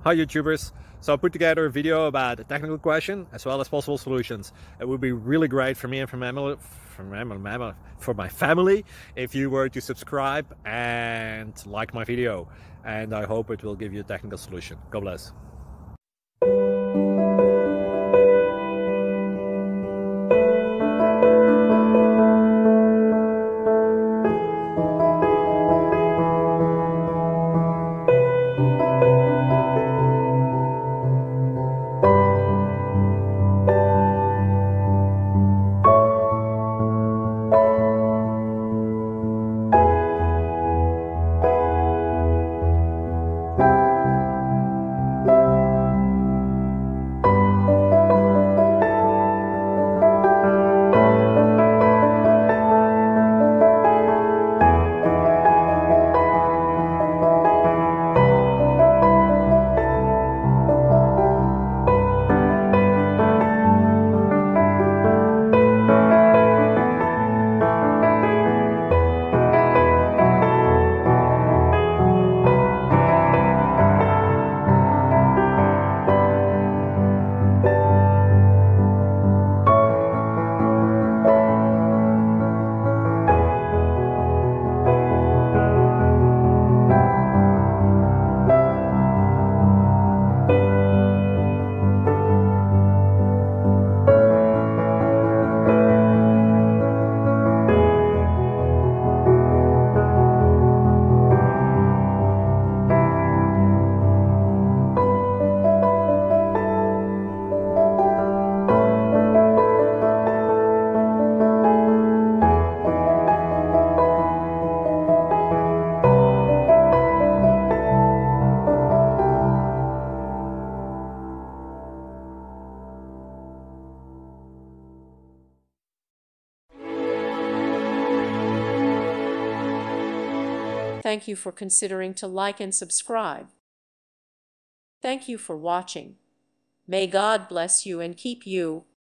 Hi YouTubers! So I put together a video about a technical question as well as possible solutions. It would be really great for me and for my family if you were to subscribe and like my video, and I hope it will give you a technical solution. God bless. Thank you for considering to like and subscribe. Thank you for watching. May God bless you and keep you.